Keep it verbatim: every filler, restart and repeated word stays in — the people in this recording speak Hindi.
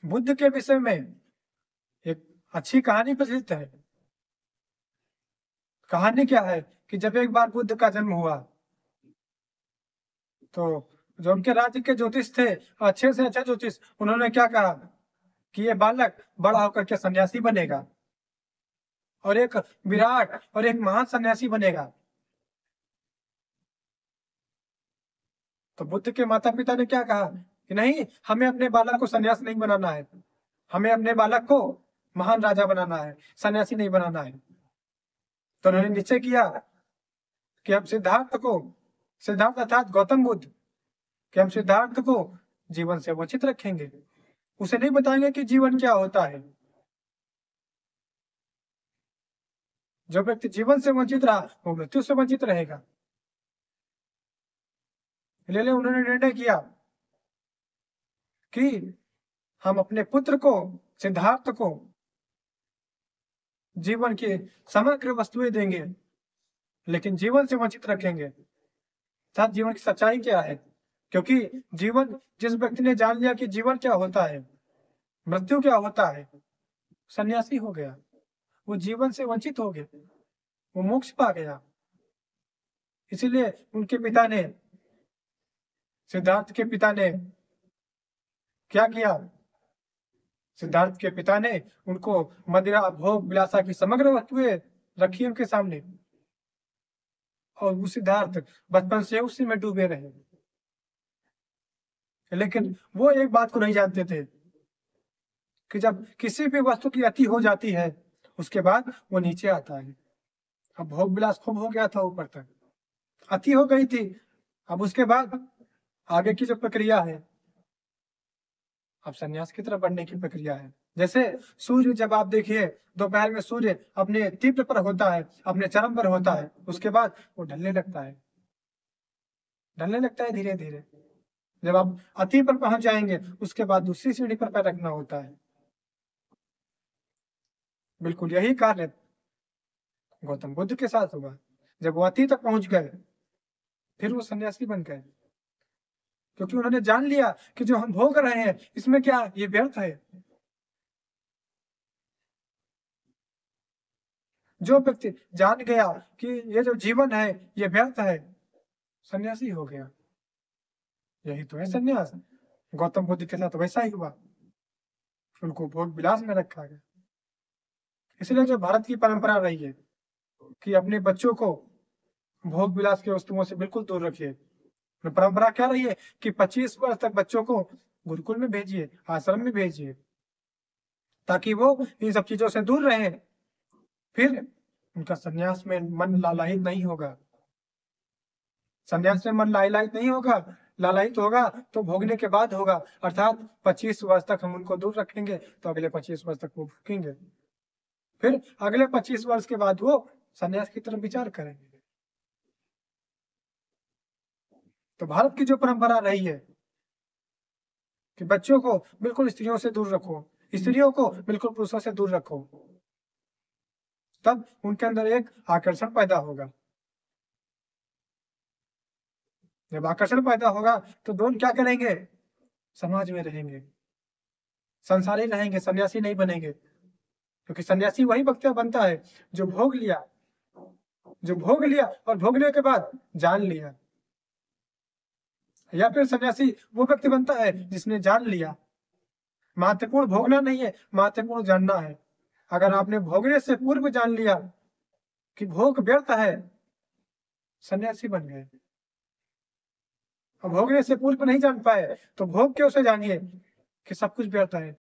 बुद्ध के विषय में एक अच्छी कहानी प्रचलित है। कहानी क्या है कि जब एक बार बुद्ध का जन्म हुआ, तो जो उनके राज्य के ज्योतिष थे, अच्छे से अच्छे ज्योतिष, उन्होंने क्या कहा कि ये बालक बड़ा होकर के सन्यासी बनेगा और एक विराट और एक महान सन्यासी बनेगा। तो बुद्ध के माता-पिता ने क्या कहा कि नहीं, हमें अपने बालक को सन्यासी नहीं बनाना है। हमें अपने बालक को महान राजा बनाना है, सन्यासी नहीं बनाना है। तो उन्होंने निश्चय किया कि हम सिद्धार्थ को सिद्धार्थ अर्थात गौतम बुद्ध कि हम सिद्धार्थ को जीवन से वंचित रखेंगे। उसे नहीं बताएंगे कि जीवन क्या होता है। जो व्यक्ति जीवन से वंचित रहा, वो मृत्यु से वंचित रहेगा। इसलिए उन्होंने निर्णय किया कि हम अपने पुत्र को, सिद्धार्थ को जीवन की समग्र वस्तुएं देंगे, लेकिन जीवन से वंचित रखेंगे। साथ जीवन की सच्चाई क्या है? क्योंकि जीवन, जिस व्यक्ति ने जान लिया कि जीवन क्या होता है, मृत्यु क्या होता है, सन्यासी हो गया। वो जीवन से वंचित हो गया, वो मोक्ष पा गया। इसीलिए उनके पिता ने, सिद्धार्थ के पिता ने क्या किया? सिद्धार्थ के पिता ने उनको मदिरा, भोग विलासा की समग्र वस्तुएं रखी उनके सामने, और वो सिद्धार्थ बचपन से उसी में डूबे रहे। लेकिन वो एक बात को नहीं जानते थे कि जब किसी भी वस्तु की अति हो जाती है, उसके बाद वो नीचे आता है। अब भोग विलास खूब हो गया था ऊपर तक, अति हो गई थी। अब उसके बाद आगे की जो प्रक्रिया है, अब सन्यास की तरफ बढ़ने की प्रक्रिया है। जैसे सूर्य, जब आप देखिए दोपहर में सूर्य अपने तीव्र पर होता है, अपने चरम पर होता है, उसके बाद वो ढलने लगता है, ढलने लगता है धीरे धीरे। जब आप अति पर पहुंच जाएंगे, उसके बाद दूसरी सीढ़ी पर पैर रखना होता है। बिल्कुल यही कार्य गौतम बुद्ध के साथ हुआ। जब वो अति तक पहुंच गए, फिर वो सन्यासी बन गए, क्योंकि उन्होंने जान लिया कि जो हम भोग रहे हैं, इसमें क्या, ये व्यर्थ है। जो व्यक्ति जान गया कि ये जो जीवन है ये व्यर्थ है, सन्यासी हो गया। यही तो है सन्यास। गौतम बुद्ध के साथ वैसा ही हुआ, उनको भोग विलास में रखा गया। इसलिए जो भारत की परंपरा रही है कि अपने बच्चों को भोग विलास की वस्तुओं से बिल्कुल दूर रखिए। परंपरा क्या रही है कि पच्चीस वर्ष तक बच्चों को गुरुकुल में भेजिए, आश्रम में भेजिए, ताकि वो इन सब चीजों से दूर रहे। फिर उनका सन्यास में मन लालायित नहीं होगा। सन्यास में मन लालायित नहीं होगा, लालायित होगा तो भोगने के बाद होगा। अर्थात पच्चीस वर्ष तक हम उनको दूर रखेंगे, तो अगले पच्चीस वर्ष तक वो भोगेंगे। फिर अगले पच्चीस वर्ष के बाद वो सन्यास की तरफ विचार करेंगे। तो भारत की जो परंपरा रही है कि बच्चों को बिल्कुल स्त्रियों से दूर रखो, स्त्रियों को बिल्कुल पुरुषों से दूर रखो, तब उनके अंदर एक आकर्षण पैदा होगा। जब आकर्षण पैदा होगा तो दोनों क्या करेंगे? समाज में रहेंगे, संसारी रहेंगे, सन्यासी नहीं बनेंगे। क्योंकि सन्यासी वही व्यक्ति बनता है जो भोग लिया, जो भोग लिया और भोगने के बाद जान लिया। या फिर सन्यासी वो व्यक्ति बनता है जिसने जान लिया। महत्वपूर्ण भोगना नहीं है, महत्वपूर्ण जानना है। अगर आपने भोगने से पूर्व जान लिया कि भोग व्यर्थ है, सन्यासी बन गए। और भोगने से पूर्व नहीं जान पाए तो भोग क्यों से जानिए कि सब कुछ व्यर्थ है।